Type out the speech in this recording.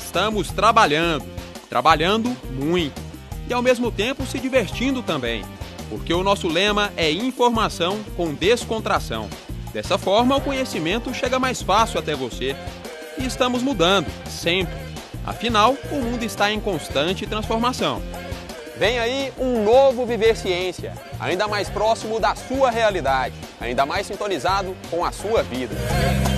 estamos trabalhando muito e ao mesmo tempo se divertindo também, porque o nosso lema é informação com descontração. Dessa forma, o conhecimento chega mais fácil até você. E estamos mudando, sempre. Afinal, o mundo está em constante transformação. Vem aí um novo Viver Ciência, ainda mais próximo da sua realidade, ainda mais sintonizado com a sua vida.